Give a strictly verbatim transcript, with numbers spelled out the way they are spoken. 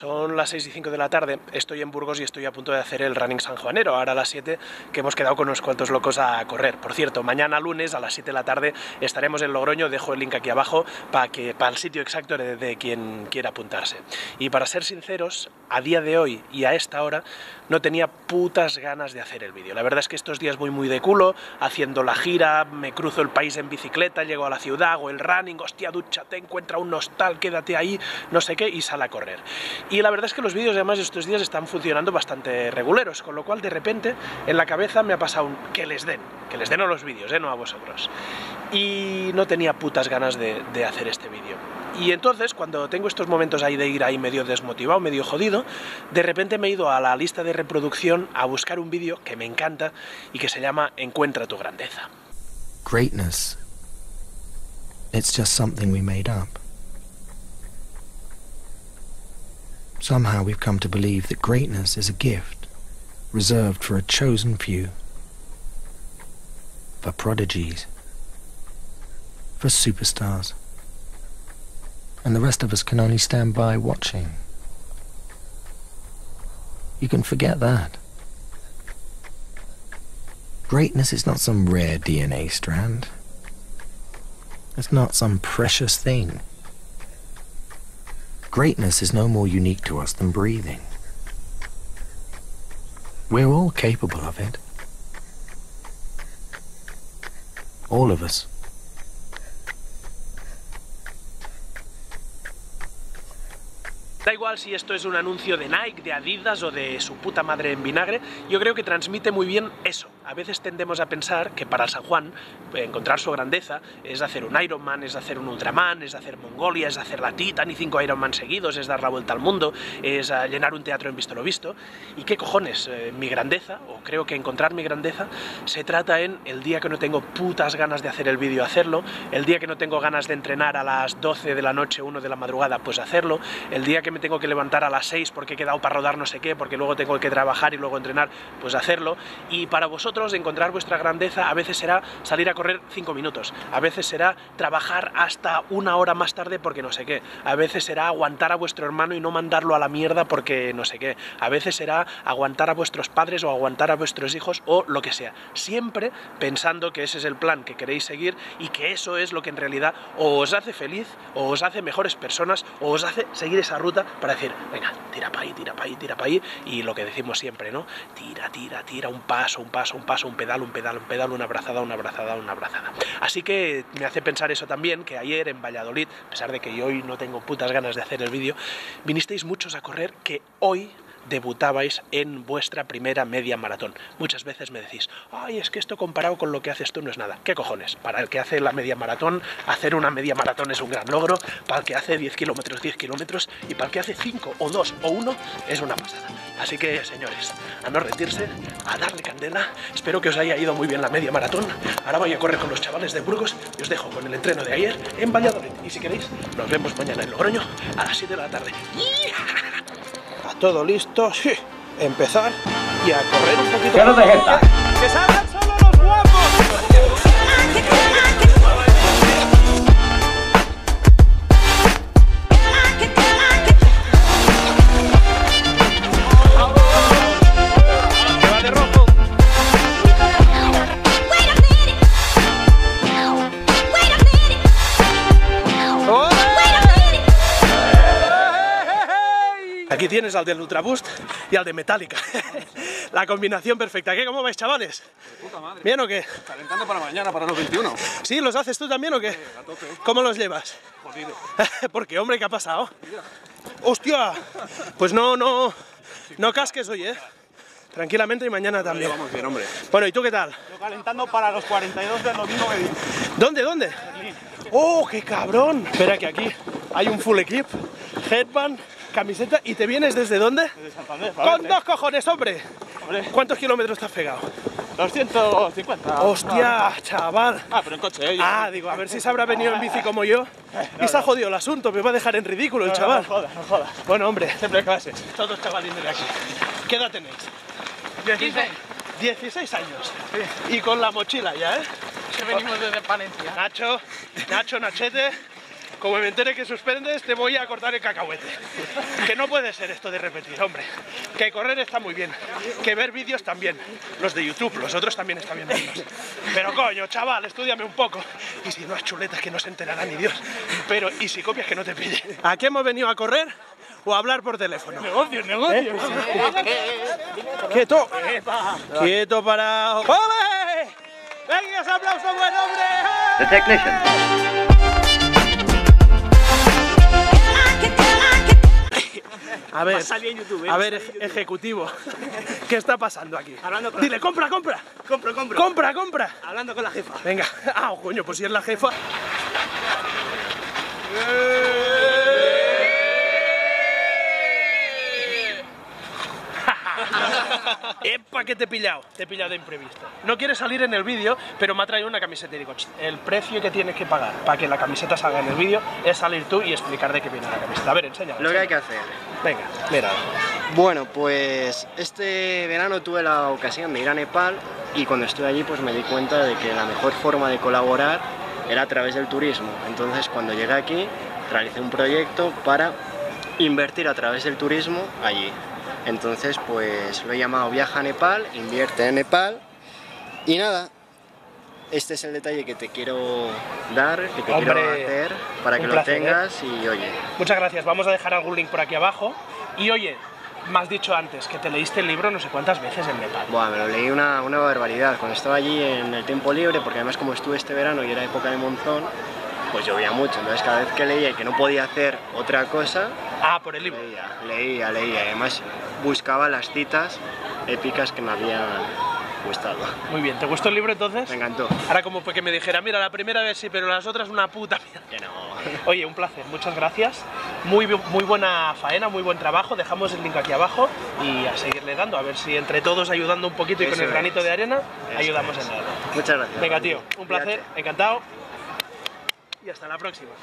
Son las seis y cinco de la tarde, estoy en Burgos y estoy a punto de hacer el running sanjuanero, ahora a las siete, que hemos quedado con unos cuantos locos a correr. Por cierto, mañana lunes a las siete de la tarde estaremos en Logroño, dejo el link aquí abajo para que para el sitio exacto de, de quien quiera apuntarse. Y para ser sinceros, a día de hoy y a esta hora no tenía putas ganas de hacer el vídeo. La verdad es que estos días voy muy de culo, haciendo la gira, me cruzo el país en bicicleta, llego a la ciudad, hago el running, hostia, dúchate, encuentra un hostal, quédate ahí, no sé qué, y sale a correr. Y la verdad es que los vídeos además estos días están funcionando bastante reguleros, con lo cual de repente en la cabeza me ha pasado un que les den, que les den a los vídeos, ¿eh? No a vosotros. Y no tenía putas ganas de, de hacer este vídeo. Y entonces, cuando tengo estos momentos ahí de ir ahí medio desmotivado, medio jodido, de repente me he ido a la lista de reproducción a buscar un vídeo que me encanta y que se llama Encuentra tu grandeza. Greatness. It's just something we made up. Somehow we've come to believe that greatness is a gift, reserved for a chosen few, for prodigies, for superstars, and the rest of us can only stand by watching. You can forget that. Greatness is not some rare D N A strand. It's not some precious thing. Greatness is no more unique to us than breathing. We're all capable of it. All of us. Da igual si esto es un anuncio de Nike, de Adidas o de su puta madre en vinagre, yo creo que transmite muy bien eso. A veces tendemos a pensar que para San Juan encontrar su grandeza es hacer un Ironman, es hacer un Ultraman, es hacer Mongolia, es hacer la Titan y cinco Ironman seguidos, es dar la vuelta al mundo, es uh, llenar un teatro en visto lo visto. ¿Y qué cojones? Eh, mi grandeza, o creo que encontrar mi grandeza, se trata en el día que no tengo putas ganas de hacer el vídeo, hacerlo, el día que no tengo ganas de entrenar a las doce de la noche, una de la madrugada, pues hacerlo, el día que me tengo que levantar a las seis porque he quedado para rodar no sé qué, porque luego tengo que trabajar y luego entrenar, pues hacerlo. Y para vosotros encontrar vuestra grandeza a veces será salir a correr cinco minutos, a veces será trabajar hasta una hora más tarde porque no sé qué, a veces será aguantar a vuestro hermano y no mandarlo a la mierda porque no sé qué, a veces será aguantar a vuestros padres o aguantar a vuestros hijos o lo que sea, siempre pensando que ese es el plan que queréis seguir y que eso es lo que en realidad o os hace feliz, o os hace mejores personas, o os hace seguir esa ruta para decir, venga, tira para ahí, tira para ahí, tira para ahí, y lo que decimos siempre, ¿no? Tira, tira, tira, un paso, un paso, un paso, un pedal, un pedal, un pedal, una abrazada, una abrazada, una abrazada. Así que me hace pensar eso también, que ayer en Valladolid, a pesar de que yo hoy no tengo putas ganas de hacer el vídeo, vinisteis muchos a correr que hoy debutabais en vuestra primera media maratón. Muchas veces me decís, ay, es que esto comparado con lo que haces tú no es nada. ¿Qué cojones? Para el que hace la media maratón, hacer una media maratón es un gran logro, para el que hace diez kilómetros, diez kilómetros, y para el que hace cinco o dos o uno es una pasada. Así que, señores, a no rendirse, a darle candela. Espero que os haya ido muy bien la media maratón. Ahora voy a correr con los chavales de Burgos y os dejo con el entreno de ayer en Valladolid. Y si queréis, nos vemos mañana en Logroño a las siete de la tarde. A todo listo, sí, empezar y a correr un poquito. ¡Que no te gestas! ¡Que salgan solo los guapos! Aquí tienes al del Ultraboost y al de Metallica. La combinación perfecta. ¿Qué? ¿Cómo vais, chavales? De puta madre. ¿Bien o qué? Calentando para mañana, para los veintiuno. ¿Sí? ¿Los haces tú también o qué? Sí, a tope. ¿Cómo los llevas? Jodido. Porque, hombre, ¿qué ha pasado? Mira. ¡Hostia! Pues no, no, no casques hoy, ¿eh? Tranquilamente y mañana también. Vamos bien, hombre. Bueno, ¿y tú qué tal? Yo calentando para los cuarenta y dos del domingo que viene. ¿Dónde, dónde? ¡Oh, qué cabrón! Espera que aquí hay un full equip, headband, camiseta, ¿y te vienes desde dónde? Desde Santander. ¡Con dos cojones, hombre! Hombre. ¿Cuántos kilómetros te has pegado? doscientos cincuenta. ¡Hostia, chaval! Ah, pero en coche, ¿eh? Ah, digo, a ver si se habrá venido en bici como yo y se ha jodido el asunto, me va a dejar en ridículo el No, no, chaval. no jodas, no jodas. Bueno, hombre, Siempre clases. todos chavalines de aquí. ¿Qué edad tenéis? dieciséis. dieciséis años. Y con la mochila ya, ¿eh? Que venimos desde Palencia. Nacho, Nacho, Nachete, como me entere que suspendes, te voy a cortar el cacahuete. Que no puede ser esto de repetir, hombre. Que correr está muy bien, que ver vídeos también. Los de YouTube, los otros también están bien verlos. Pero coño, chaval, estúdiame un poco. Y si no has chuletas que no se enterará ni Dios. Pero, y si copias que no te pille. ¿A qué hemos venido a correr? ¿O a hablar por teléfono? Negocios, negocios. ¡Quieto! ¡Quieto para... ¡Ole! ¡Venga, ese aplauso, buen hombre! The technician. A ver, Salí en YouTube, ¿eh? a ver, ej- ejecutivo, ¿qué está pasando aquí? Hablando con Dile, compra, compra, Compro, compro. compra, compra. Hablando con la jefa. Venga, ah, coño, pues si es la jefa. ¡Epa, que te he pillado! Te he pillado de imprevisto. No quieres salir en el vídeo, pero me ha traído una camiseta y digo, "Ch, el precio que tienes que pagar para que la camiseta salga en el vídeo es salir tú y explicar de qué viene la camiseta. A ver, enséñala. Lo que hay que hacer. Venga, mira. Bueno, pues este verano tuve la ocasión de ir a Nepal y cuando estuve allí pues me di cuenta de que la mejor forma de colaborar era a través del turismo. Entonces cuando llegué aquí realicé un proyecto para invertir a través del turismo allí. Entonces pues lo he llamado Viaja a Nepal, invierte en Nepal y nada. Este es el detalle que te quiero dar, que te Hombre, quiero hacer para que un lo placer, tengas y oye. Muchas gracias, vamos a dejar algún link por aquí abajo. Y oye, me has dicho antes que te leíste el libro no sé cuántas veces en Nepal. Buah, me lo leí una, una barbaridad. Cuando estaba allí en el tiempo libre, porque además como estuve este verano y era época de monzón, pues llovía mucho. Entonces cada vez que leía y que no podía hacer otra cosa, Ah, por el libro. leía, leía, leía. Además buscaba las citas épicas que me habían gustado. Muy bien, ¿te gustó el libro entonces? Me encantó. Ahora como fue que me dijera, mira, la primera vez sí, pero las otras una puta mierda. Que no. Oye, un placer, muchas gracias. Muy, bu- muy buena faena, muy buen trabajo. Dejamos el link aquí abajo y a seguirle dando, a ver si entre todos ayudando un poquito y con Eso el granito es. de arena Eso ayudamos es. en algo. Muchas gracias. Venga, Juanmi. tío, un placer, Cuídate. encantado. Y hasta la próxima.